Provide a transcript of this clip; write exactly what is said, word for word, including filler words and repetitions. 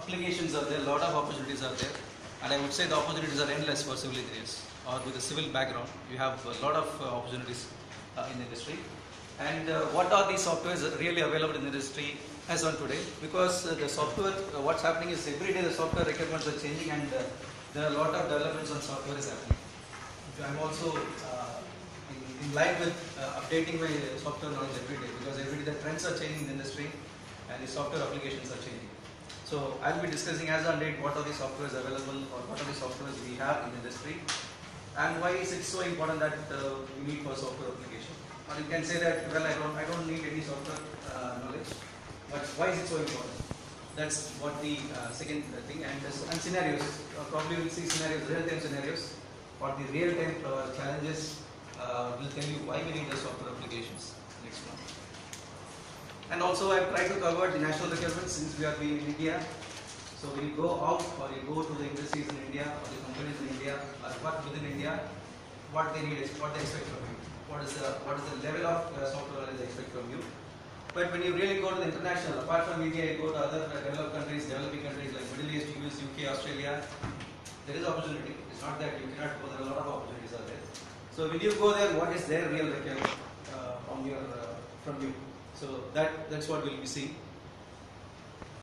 applications are there, a lot of opportunities are there, and I would say the opportunities are endless for civil engineers or with a civil background. You have a lot of uh, opportunities uh, in the industry. And uh, what are these softwares really available in the industry as on today? Because uh, the software, uh, what's happening is every day the software requirements are changing, and uh, there are a lot of developments on software is happening. I'm also uh, in, in line with uh, updating my software knowledge every day, because every day the trends are changing in the industry and the software applications are changing. So I'll be discussing as on date what are the softwares available or what are the softwares we have in the industry, and why is it so important that uh, we need for software application. Or you can say that, well, I don't, I don't need any software uh, knowledge, but why is it so important? That's what the uh, second thing. And, and scenarios, uh, probably we'll see scenarios, real-time scenarios, or the real-time uh, challenges uh, will tell you why we need the software applications. Next one. And also I've tried to cover the national requirements since we are being in India. So when you go out or you go to the industries in India or the companies in India or work within India, what they need, what they expect from you. What is the, what is the level of uh, software knowledge they expect from you. But when you really go to the international, apart from India, you go to other uh, developed countries, developing countries like Middle East, U S, U K, Australia, there is opportunity. It's not that you cannot go there, a lot of opportunities are there. So when you go there, what is their real requirement uh, from your uh, from you? So that that's what we'll be seeing.